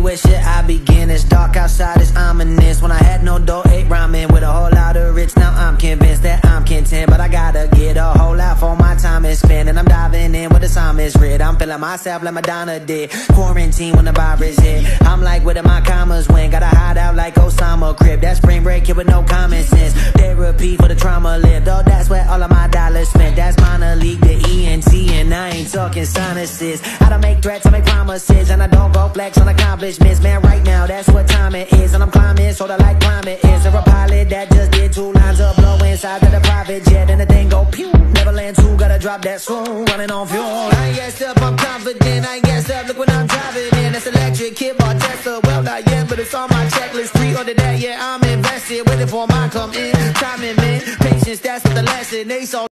where should I begin? It's dark outside, it's ominous. When I had no dough, ate ramen with a whole lot of rich. Now I'm convinced that I'm content, but I gotta get a whole lot for my time is spent. And I'm diving in with the psalmist read. I'm feeling myself like Madonna did. Quarantine when the virus hit. I'm like, where did my commas went? Gotta hide out like Osama crib. That spring break here with no common sense. Therapy for the trauma lived. Oh, that's where all of my dollars spent. That's minor league, the ENT, and I ain't talking sinuses. I don't make threats, I make promises, and I don't go flex on accomplishments. Man, right now, that's what time it is, and I'm climbing, sorta like climate is. There a pilot that just did 2 lines of blow inside of the private jet, and the thing go pew. Neverland 2, gotta drop that soon, running on fuel. I ain't gassed up, I'm confident, I ain't gassed up, look what I'm driving in. That's electric, kid bar Tesla, well not yet, but it's on my checklist. Pre-order that, yeah, I'm invested, waiting for mine come in. Timing, man, patience, that's what the lesson. They so